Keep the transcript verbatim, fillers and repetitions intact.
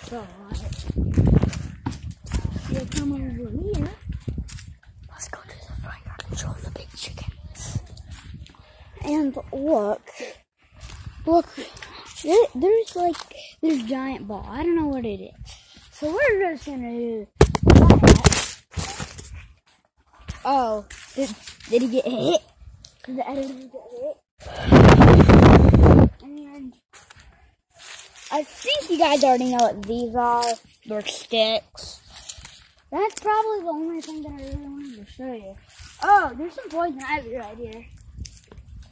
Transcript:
So, you come over here. Let's go to the front yard and show the big chickens. And look, look, there, there's like this giant ball. I don't know what it is. So we're just gonna do that. Oh, did, did he get hit? Did the editor get hit? And I think you guys already know what these are. They're sticks. That's probably the only thing that I really wanted to show you. Oh, there's some poison ivy right here.